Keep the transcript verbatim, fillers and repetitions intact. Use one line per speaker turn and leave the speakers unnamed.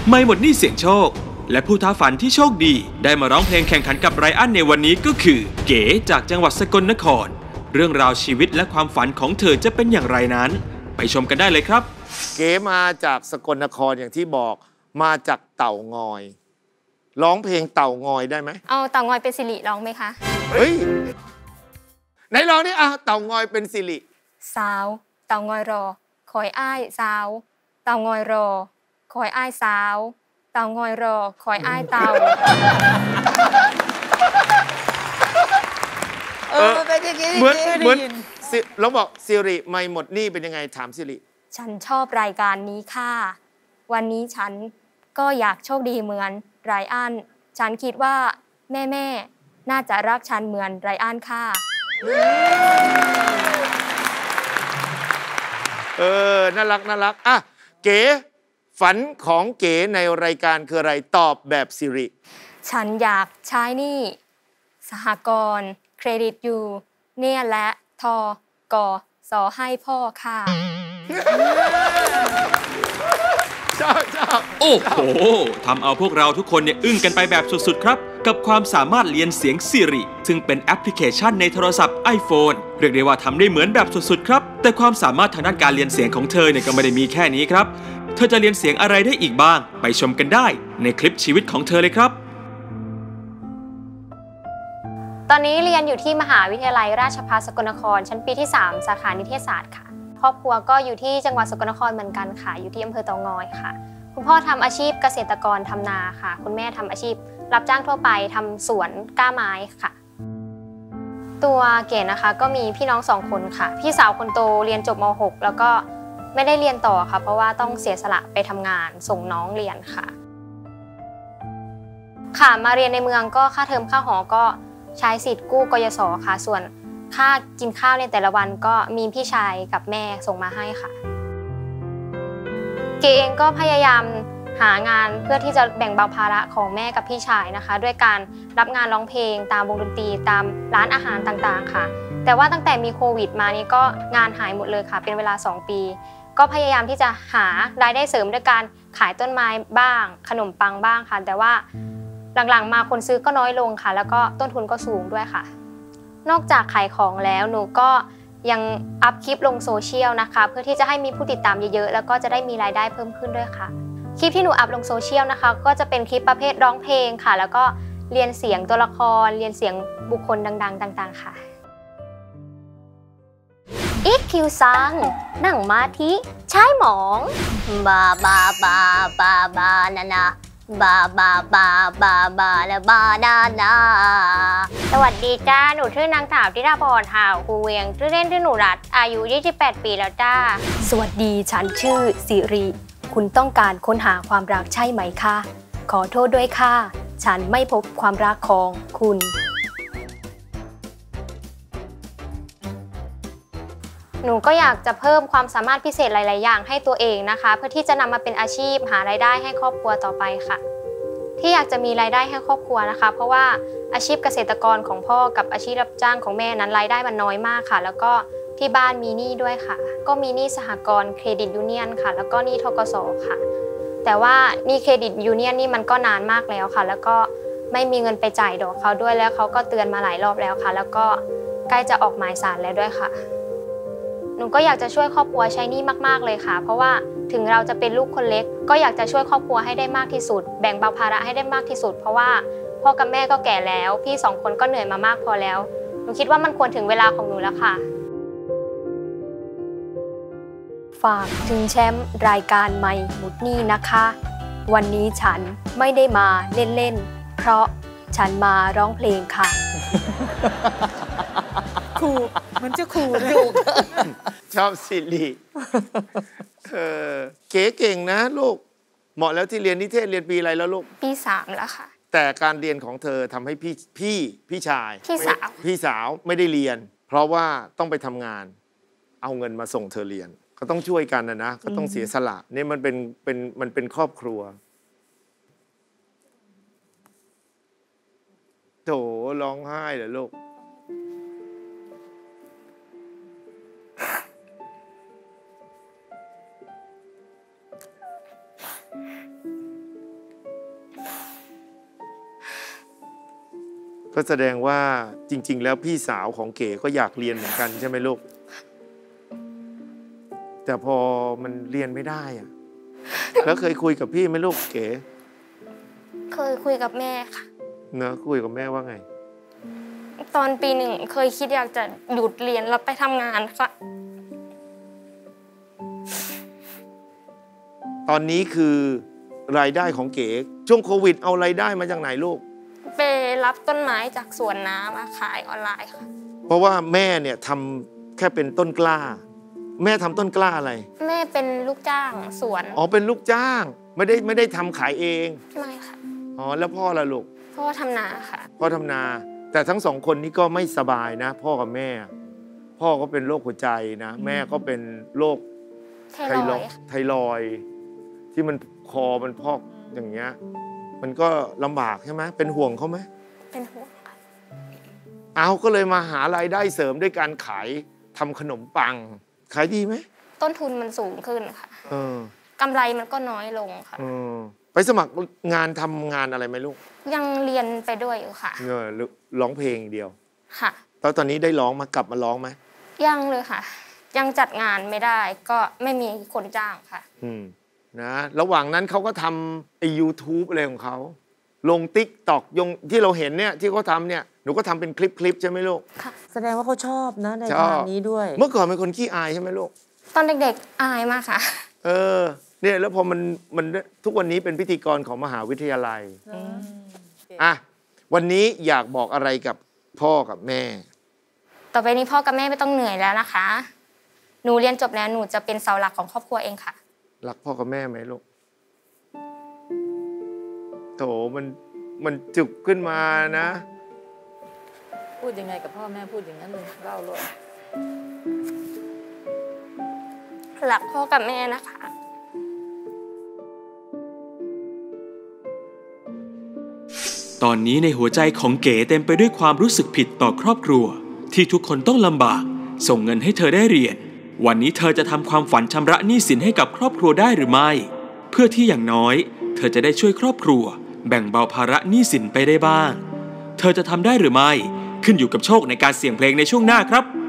ไม่หมดหนี้เสียงโชคและผู้ท้าฝันที่โชคดีได้มาร้องเพลงแข่งขันกับไรอันในวันนี้ก็คือเก๋จากจังหวัดสกลนครเรื่องราวชีวิตและความฝันของเธอจะเป็นอย่างไรนั้นไปชมกันได้เลยครับ
เก๋มาจากสกลนครอย่างที่บอกมาจากเต่างอยร้องเพลงเต่างอยได้ไหม
เอาเต่างอยเป็นสิริร้องไหมคะ
เฮ้ยไหนร้องนี่อ่ะเต่างอยเป็นสิริ
สาวเต่างอยรอคอยอ้ายสาวเต่างอยรอคอยอ้ายสาวเต่างอยรอคอยอ้ายเต่า
เออเป็นอย่างนี้เหมือนเหมือนเราบอกสิริไม่หมดหนี้เป็นยังไงถามสิริ
ฉันชอบรายการนี้ค่ะวันนี้ฉันก็อยากโชคดีเหมือนไรอันฉันคิดว่าแม่แม่น่าจะรักฉันเหมือนไรอันค่ะ
เออน่ารักน่ารักอ่ะเก๋ฝันของเก๋ในรายการคืออะไรตอบแบบสิริ
ฉันอยากใช้หนี้สหกรณ์เครดิตยูเนี่ยและทกสให้พ่อค่ะ
ชอบชอบ
โอ้โหทำเอาพวกเราทุกคนเนี่ยอึ้งกันไปแบบสุดๆครับกับความสามารถเรียนเสียง Siri ซึ่งเป็นแอปพลิเคชันในโทรศัพท์ iPhone เรียกได้ว่าทำได้เหมือนแบบสุดๆครับแต่ความสามารถทางด้านการเรียนเสียงของเธอเนี่ยก็ไม่ได้มีแค่นี้ครับเธอจะเรียนเสียงอะไรได้อีกบ้างไปชมกันได้ในคลิปชีวิตของเธอเลยครับ
ตอนนี้เรียนอยู่ที่มหาวิทยาลัยราชภัฏสกลนครชั้นปีที่สามสาขานิเทศศาสตร์ค่ะครอบครัวก็อยู่ที่จังหวัดสกลนครเหมือนกันค่ะอยู่ที่อำเภอเต่างอยค่ะคุณพ่อทำอาชีพเกษตรกรทำนาค่ะคุณแม่ทำอาชีพรับจ้างทั่วไปทำสวนกล้าไม้ค่ะตัวเก๋นะคะก็มีพี่น้องสองคนค่ะพี่สาวคนโตเรียนจบม หกแล้วก็ไม่ได้เรียนต่อค่ะเพราะว่าต้องเสียสละไปทำงานส่งน้องเรียนค่ะค่ะมาเรียนในเมืองก็ค่าเทอมค่าหอก็ใช้สิทธิ์กู้กยศค่ะส่วนค่ากินข้าวในแต่ละวันก็มีพี่ชายกับแม่ส่งมาให้ค่ะเก๋เองก็พยายามหางานเพื่อที่จะแบ่งเบาภาระของแม่กับพี่ชายนะคะด้วยการรับงานร้องเพลงตามวงดนตรีตามร้านอาหารต่างๆค่ะแต่ว่าตั้งแต่มีโควิดมานี้ก็งานหายหมดเลยค่ะเป็นเวลาสองปีก็พยายามที่จะหารายได้เสริมด้วยการขายต้นไม้บ้างขนมปังบ้างค่ะแต่ว่าหลังๆมาคนซื้อก็น้อยลงค่ะแล้วก็ต้นทุนก็สูงด้วยค่ะนอกจากขายของแล้วหนูก็ยังอัพคลิปลงโซเชียลนะคะเพื่อที่จะให้มีผู้ติดตามเยอะๆแล้วก็จะได้มีรายได้เพิ่มขึ้นด้วยค่ะคลิปที่หนูอัพลงโซเชียลนะคะก็จะเป็นคลิปประเภทร้องเพลงค่ะแล้วก็เรียนเสียงตัวละครเรียนเสียงบุคคลดังๆต่างๆค่ะอีคคิวซังนั่งมาที่ใช้หมองบาบาบาบาบานานาบาบาบาบาบาและบาดานาสวัสดีจ้าหนูชื่อนางสาวธิดาพรหาวคูเวียงชื่อเล่นชื่อหนูรัตอายุยี่สิบแปดปีแล้วจ้าสวัสดีฉันชื่อสิริคุณต้องการค้นหาความรักใช่ไหมคะขอโทษด้วยค่ะฉันไม่พบความรักของคุณหนูก็อยากจะเพิ่มความสามารถพิเศษหลายๆอย่างให้ตัวเองนะคะเพื่อที่จะนำมาเป็นอาชีพหารายได้ให้ครอบครัวต่อไปค่ะที่อยากจะมีรายได้ให้ครอบครัวนะคะเพราะว่าอาชีพเกษตรกรของพ่อกับอาชีพรับจ้างของแม่นั้นรายได้มันน้อยมากค่ะแล้วก็ที่บ้านมีหนี้ด้วยค่ะก็มีหนี้สหกรณ์เครดิตยูเนียนค่ะแล้วก็หนี้ธกสค่ะแต่ว่าหนี้เครดิตยูเนียนนี่มันก็นานมากแล้วค่ะแล้วก็ไม่มีเงินไปจ่ายดอกเขาด้วยแล้วเขาก็เตือนมาหลายรอบแล้วค่ะแล้วก็ใกล้จะออกหมายศาลแล้วด้วยค่ะหนูก็อยากจะช่วยครอบครัวใช้หนี้มากๆเลยค่ะเพราะว่าถึงเราจะเป็นลูกคนเล็กก็อยากจะช่วยครอบครัวให้ได้มากที่สุดแบ่งเบาภาระให้ได้มากที่สุดเพราะว่าพ่อกับแม่ก็แก่แล้วพี่สองคนก็เหนื่อยมามากพอแล้วหนูคิดว่ามันควรถึงเวลาของหนูแล้วค่ะฝากถึงแชมป์รายการใหม่หมุดหนี้นะคะวันนี้ฉันไม่ได้มาเล่นๆเพราะฉันมาร้องเพลงค่ะ
ครูมันจะครูนะ
ชอบสิริเออเก๋เก่งนะลูกเหมาะแล้วที่เรียนนิเทศเรียนปีอะไรแล้วลูก
ปีสามแล้วค่ะ
แต่การเรียนของเธอทำให้พี่พี่พี่ชาย
พี่สาว
พี่สาวไม่ได้เรียนเพราะว่าต้องไปทำงานเอาเงินมาส่งเธอเรียนก็ต้องช่วยกันนะนะก็ต้องเสียสละนี่มันเป็นเป็นมันเป็นครอบครัวโถร้องไห้เหรอลูกก็แสดงว่าจริงๆแล้วพี่สาวของเก๋ก็อยากเรียนเหมือนกันใช่ไหมลูกแต่พอมันเรียนไม่ได้อะแล้วเคยคุยกับพี่ไหมลูกเก๋
เคยคุยกับแม่ค่ะ
เนอะคุยกับแม่ว่าไง
ตอนปีหนึ่งเคยคิดอยากจะหยุดเรียนแล้วไปทำงานค่ะ
ตอนนี้คือรายได้ของเก๋ช่วงโควิดเอารายได้มาจากไหนลูก
ไปรับต้นไม้จากสวนน้ำมาขายออนไลน์ค่ะ
เพราะว่าแม่เนี่ยทำแค่เป็นต้นกล้า แม่ทำต้นกล้าอะไร
แม่เป็นลูกจ้างสวน
อ๋อเป็นลูกจ้างไม่ได้ไม่ได้ทำขายเอง
ไม่ค่ะ
อ๋อแล้วพ่อละลูก
พ่อทำนาค่ะ
พ่อทำนา แต่ทั้งสองคนนี้ก็ไม่สบายนะ พ่อกับแม่ พ่อก็เป็นโรคหัวใจนะแม่ก็เป็นโรค
ไทรอยด์
ไทรอยด์ที่มันคอมันพอกอย่างเงี้ยมันก็ลำบากใช่ไหมเป็นห่วงเขาไหม
เป็นห่วงค่ะ
เอาก็เลยมาหารายได้เสริมด้วยการขายทำขนมปัง ขายดีไหม
ต้นทุนมันสูงขึ้นค่ะ
เออก
ำไรมันก็น้อยลงค่ะ
เออไปสมัครงานทำงานอะไรไหมลูก
ยังเรียนไปด้วยอยู่ค่ะ
เออร้องเพลงอย่างเดียว
ค่ะ
แล้วตอนนี้ได้ร้องมากลับมาร้องไหม
ยังเลยค่ะ ยังจัดงานไม่ได้ก็ไม่มีคนจ้างค่ะ
อืมนะระหว่างนั้นเขาก็ทำไอ้ยูทูบอะไรของเขาลงติ๊กตอกยงที่เราเห็นเนี่ยที่เขาทำเนี่ยหนูก็ทำเป็นคลิปคลิปใช่ไหมลูก
ค่ะ
แสดงว่าเขาชอบนะใน
ชอบ
ทางนี้ด้วย
เมื่อก่อนเป็นคนขี้อายใช่ไหมลูก
ตอนเด็กๆอายมากค่ะ
เออเนี่ยแล้วพอมันมันทุกวันนี้เป็นพิธีกรของมหาวิทยาลัยอ่ะวันนี้อยากบอกอะไรกับพ่อกับแม่
ต่อไปนี้พ่อกับแม่ไม่ต้องเหนื่อยแล้วนะคะ หนูเรียนจบแล้วหนูจะเป็นเสาหลักของครอบครัวเองค่ะ
รักพ่อกับแม่ไหมลูกโถมันมันจุกขึ้นมานะ
พูดยังไงกับพ่อแม่พูดอย่างนั้นเลยเล่าเลย
รักพ่อกับแม่นะคะ
ตอนนี้ในหัวใจของเก๋เต็มไปด้วยความรู้สึกผิดต่อครอบครัวที่ทุกคนต้องลำบากส่งเงินให้เธอได้เรียนวันนี้เธอจะทำความฝันชำระหนี้สินให้กับครอบครัวได้หรือไม่เพื่อที่อย่างน้อยเธอจะได้ช่วยครอบครัวแบ่งเบาภาระหนี้สินไปได้บ้างเธอจะทำได้หรือไม่ขึ้นอยู่กับโชคในการเสี่ยงเพลงในช่วงหน้าครับ